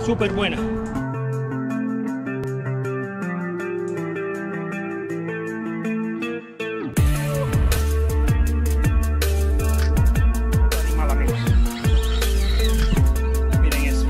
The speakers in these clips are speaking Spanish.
súper buena. Animal, amigos. Miren eso.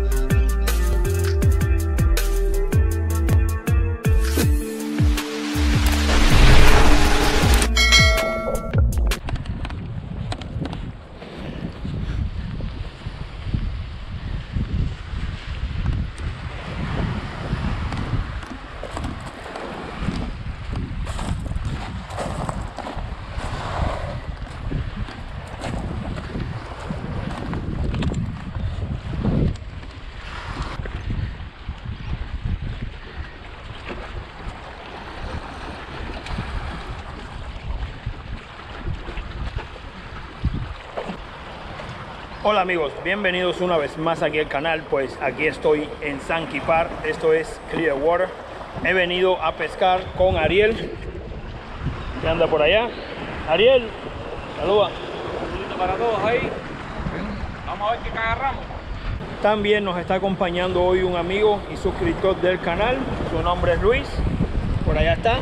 Hola amigos, bienvenidos una vez más aquí al canal. Pues aquí estoy en Sankey Park, esto es Clearwater. He venido a pescar con Ariel, que anda por allá. Ariel, saluda. Saludito para todos ahí. Vamos a ver qué agarramos. También nos está acompañando hoy un amigo y suscriptor del canal. Su nombre es Luis, por allá está.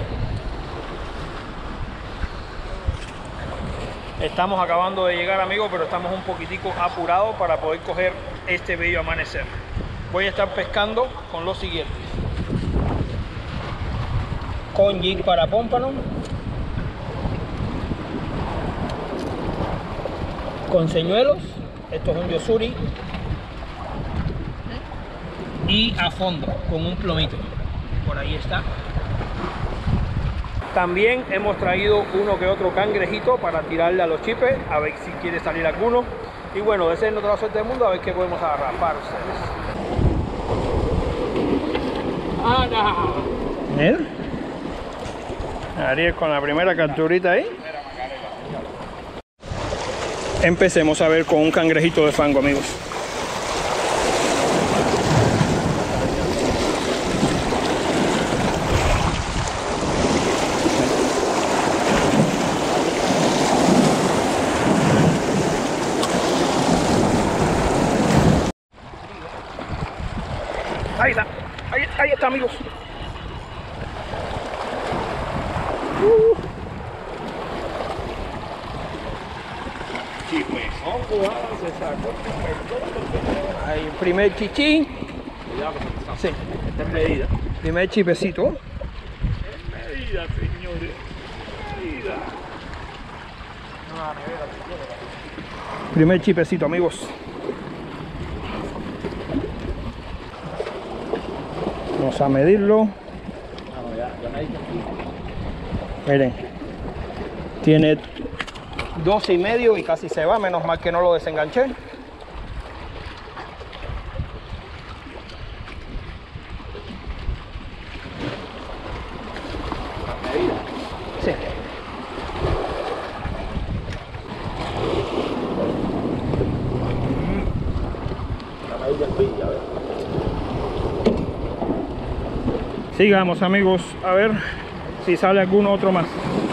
Estamos acabando de llegar, amigos, pero estamos un poquitico apurados para poder coger este bello amanecer. Voy a estar pescando con lo siguiente: con jig para pómpano, con señuelos, esto es un Yo-Zuri, y a fondo con un plomito. Por ahí está. También hemos traído uno que otro cangrejito para tirarle a los chipes, a ver si quiere salir alguno. Y bueno, deseen toda la suerte del mundo, a ver qué podemos agarrar para ustedes. ¿Eh? Ariel con la primera capturita ahí. Empecemos a ver con un cangrejito de fango, amigos. Ahí está, ahí está, amigos. Ahí, primer chichín. Sí, en medida. Primer chipecito. En medida, señores. Medida. Primer chipecito, amigos. Vamos a medirlo. Miren, tiene 12,5 y casi se va, menos mal que no lo desenganché. Sí. Sigamos, amigos, a ver si sale alguno otro más.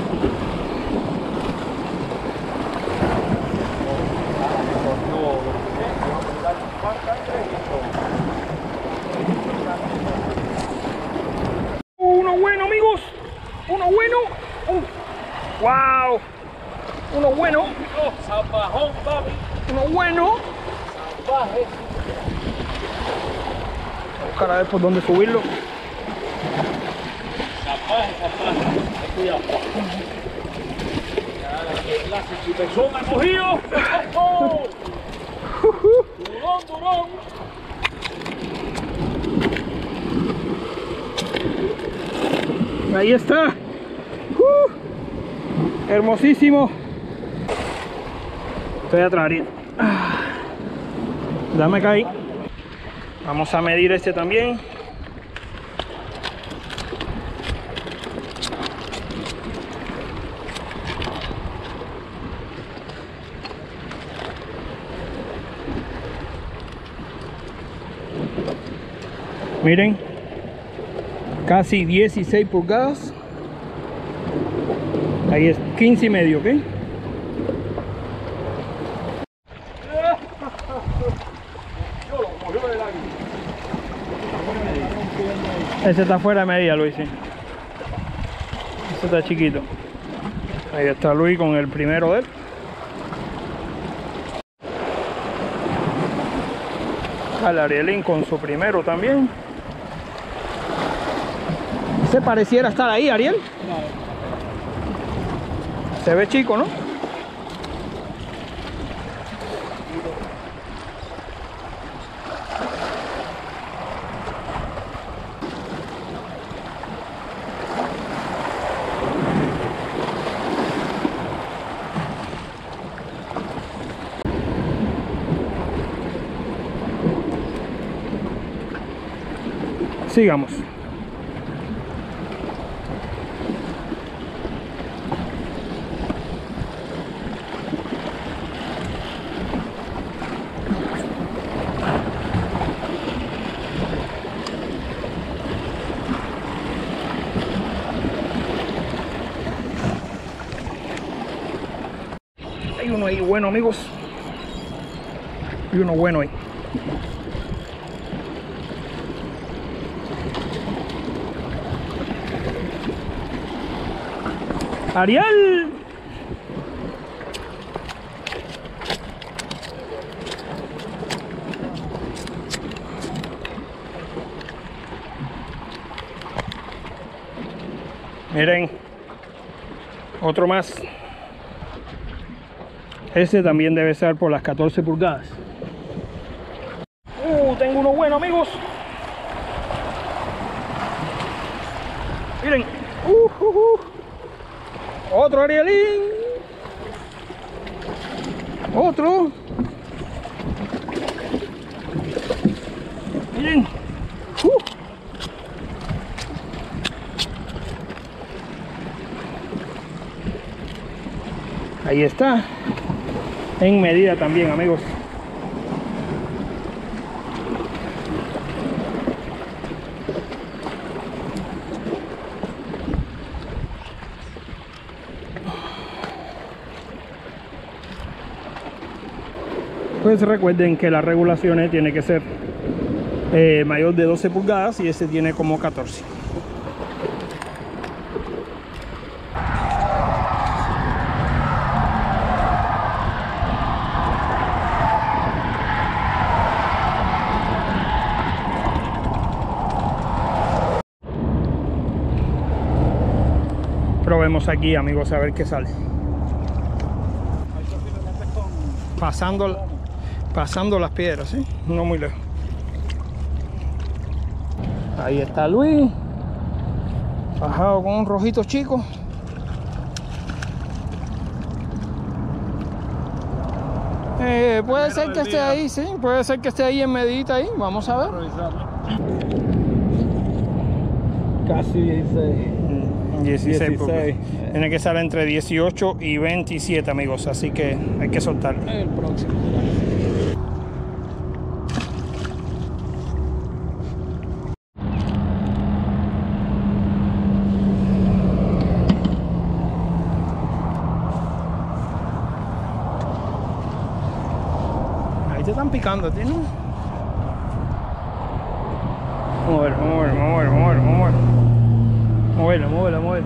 Uno bueno, amigos, uno bueno. Wow, uno bueno. Oh, salvajón, papi. Uno bueno. Salvaje. Voy a buscar a ver por dónde subirlo. Salvaje. Ten cuidado. Ya, la chipezón ha cogido. Oh, durón. Ahí está. Hermosísimo. Estoy atrás, Ariel. Dame acá ahí. Vamos a medir este también. Miren, casi 16 pulgadas. Ahí es 15,5, ¿ok? Yo lo cogió del águila. Ese está fuera de medida, Luis, sí. Ese está chiquito. Ahí está Luis con el primero de él. Al Arielín con su primero también. ¿Se pareciera estar ahí, Ariel? No. Se ve chico, ¿no? Sigamos. Hay uno ahí bueno, amigos. Hay uno bueno ahí. Ariel. Miren, otro más. Ese también debe ser por las 14 pulgadas. Tengo uno bueno, amigos. Miren. Otro Arielín. Otro. Miren. Ahí está. En medida también, amigos. Pues recuerden que las regulaciones tiene que ser mayor de 12 pulgadas y ese tiene como 14. Probemos aquí, amigos, a ver qué sale. Pasando las piedras, ¿sí? No muy lejos. Ahí está Luis, bajado con un rojito chico. Puede ser que esté ahí, sí, puede ser que esté ahí en medida ahí, vamos a ver. Casi 16. 16. Tiene que estar entre 18 y 27, amigos, así que hay que soltar. El próximo. Ahí te están picando, ¿sí, no? Vamos a ver, vamos a ver, vamos a ver, vamos a ver, vamos a ver. Móvelo, móvelo, móvelo.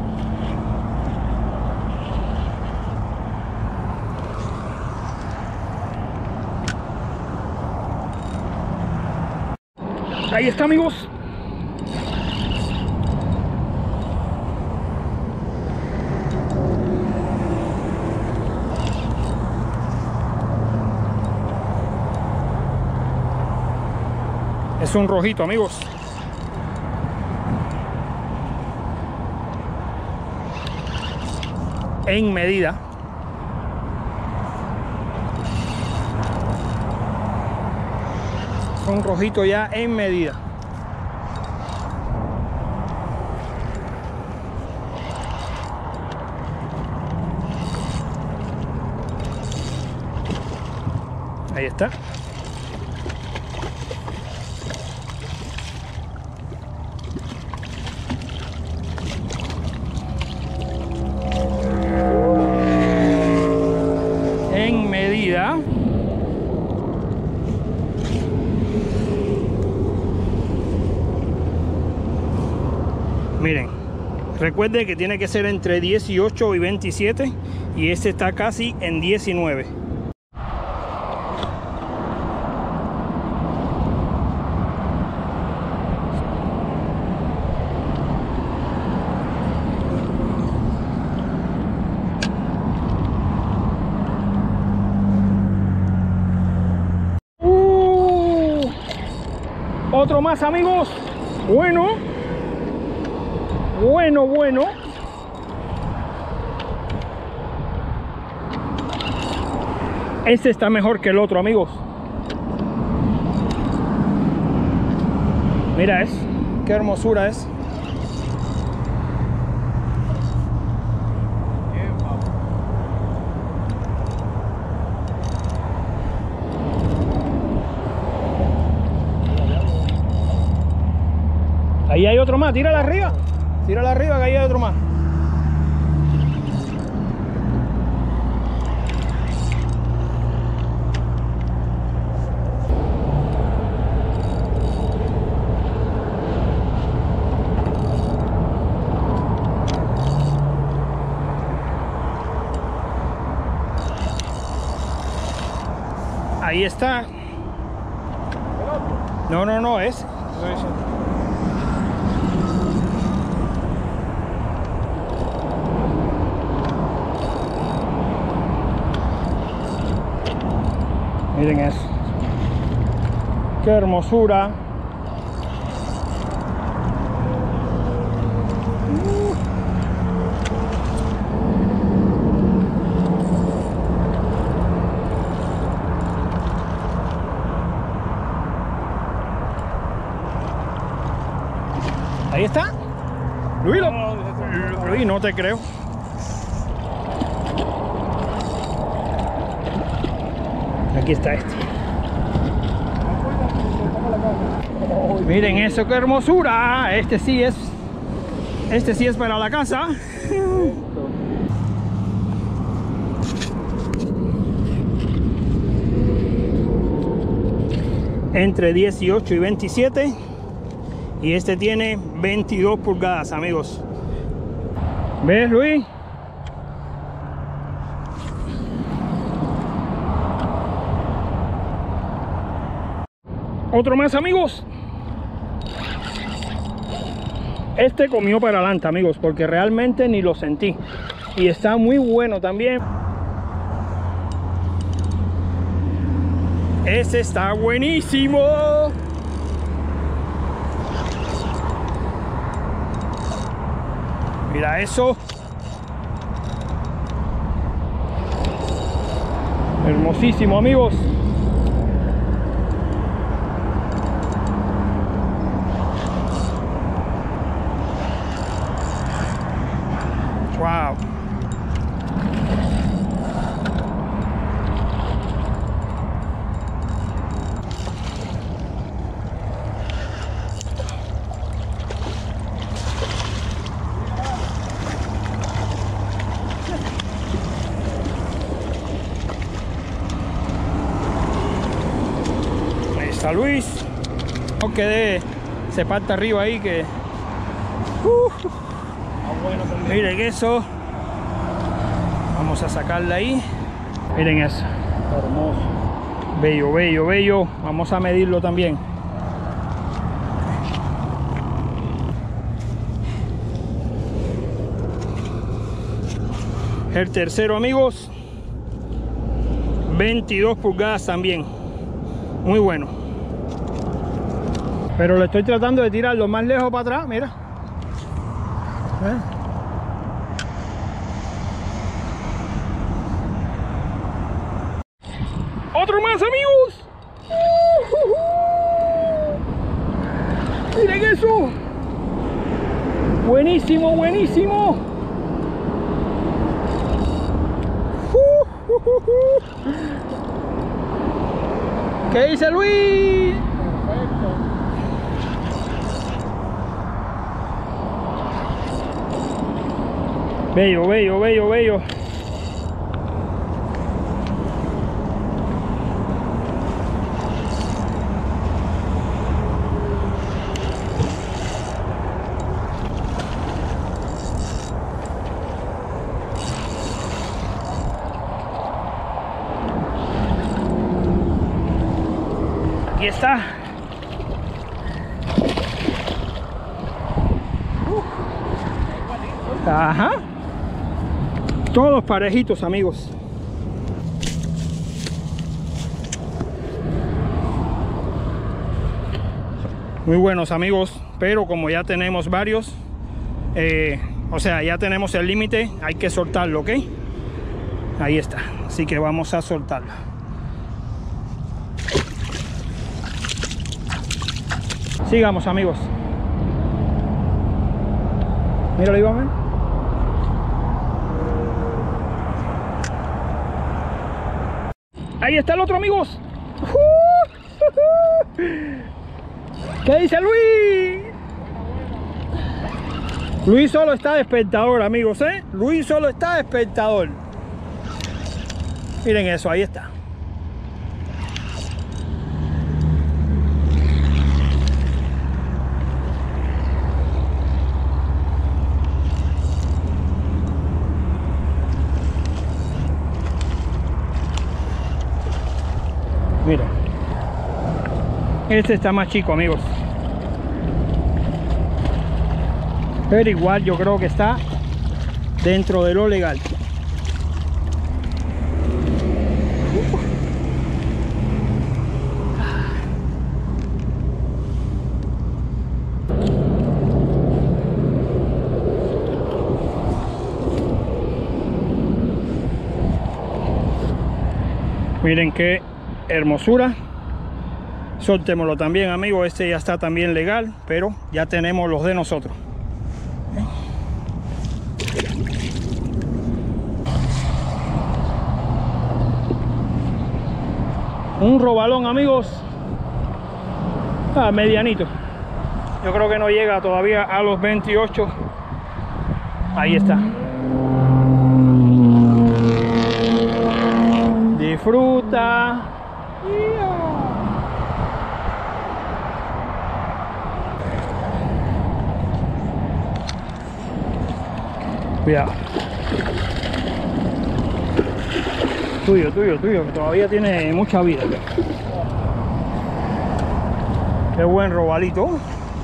Ahí está, amigos. Es un rojito, amigos. En medida. Un rojito ya en medida. Ahí está. En medida. Recuerde que tiene que ser entre 18 y 27 y este está casi en 19. Otro más, amigos. Bueno. Este está mejor que el otro, amigos. Mira, qué hermosura es. Ahí hay otro más, tírala arriba. Tírala arriba, que ahí hay otro más. Ahí está. No, es. Miren eso. Qué hermosura. Ahí está. Luis, no te creo. Aquí está este. Miren eso, qué hermosura. Este sí es para la casa. Entre 18 y 27. Y este tiene 22 pulgadas, amigos. ¿Ves, Luis? Otro más, amigos. Este comió para adelante, amigos, porque realmente ni lo sentí. Y está muy bueno también. Ese está buenísimo. Mira eso. Hermosísimo, amigos. Wow. Ahí está Luis. No quede se parte arriba ahí que miren eso. Vamos a sacarla ahí. Miren eso. Hermoso. Bello, bello, bello. Vamos a medirlo también. El tercero, amigos. 22 pulgadas también. Muy bueno. Pero le estoy tratando de tirarlo más lejos para atrás. Mira. Otro más, amigos. Miren eso. Buenísimo, buenísimo. ¿Qué dice Luis? Perfecto. Bello, bello, bello, bello. Aquí está. Ajá. Todos parejitos, amigos. Muy buenos, amigos, pero como ya tenemos varios, o sea, ya tenemos el límite, hay que soltarlo, ¿ok? Ahí está, así que vamos a soltarlo. Sigamos, amigos. Míralo, Iván. Ahí está el otro, amigos. ¿Qué dice Luis? Luis solo está de espectador, amigos, ¿eh? Luis solo está de espectador. Miren eso, ahí está. Miren. Este está más chico, amigos. Pero igual yo creo que está dentro de lo legal. Miren qué hermosura. Soltémoslo también, amigos. Este ya está también legal, pero ya tenemos los de nosotros. Un robalón, amigos. Medianito. Yo creo que no llega todavía a los 28. Ahí está. Disfruta. Cuidado. Tuyo, que todavía tiene mucha vida. Qué buen robalito.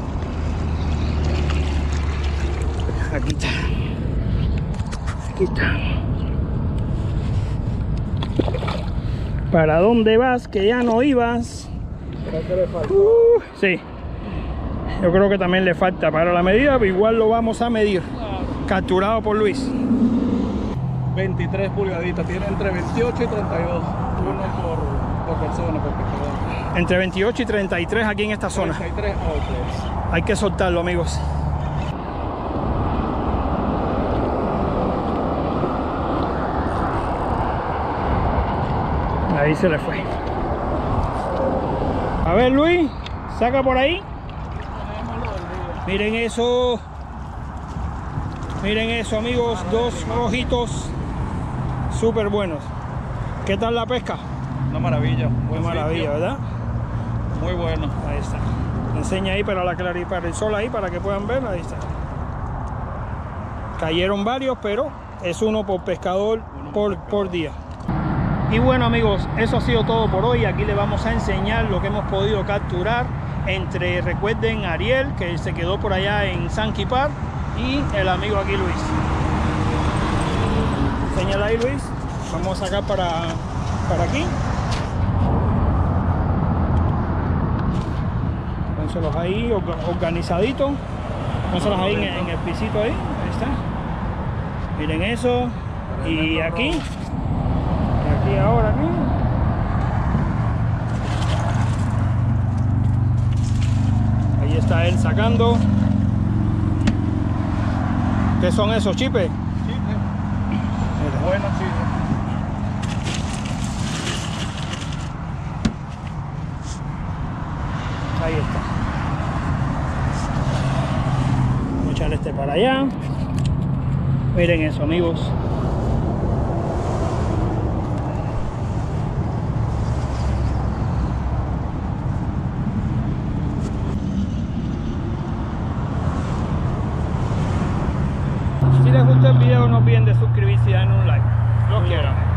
Aquí está. Aquí está. ¿Para dónde vas? Que ya no ibas. Sí. Yo creo que también le falta para la medida, pero igual lo vamos a medir. Capturado por Luis. 23 pulgaditas, tiene entre 28 y 32, uno por persona, por pescador. Entre 28 y 33 aquí en esta zona. 33 outlets. Hay que soltarlo, amigos. Ahí se le fue. A ver, Luis, saca por ahí. Miren eso. Miren eso, amigos, dos rojitos súper buenos. ¿Qué tal la pesca? Una maravilla. Una maravilla, ¿verdad? Muy bueno. Ahí está. Enseña ahí para la claridad, para el sol ahí, para que puedan ver. Ahí está. Cayeron varios, pero es uno por pescador por día. Y bueno, amigos, eso ha sido todo por hoy. Aquí les vamos a enseñar lo que hemos podido capturar entre, recuerden, Ariel, que se quedó por allá en Sankey Park, y el amigo aquí, Luis. Señala ahí, Luis. Vamos a sacar para aquí. Pónselos ahí organizaditos. Pónselos ahí en el pisito ahí. Ahí está. Miren eso. Y aquí. Aquí ahora, aquí. Ahí está él sacando. ¿Qué son esos chipes? Chipes. Bueno, chipes. Ahí está. Vamos a echarle este para allá. Miren eso, amigos. Si les gustó el video, no olviden de suscribirse y darle un like. Los quiero.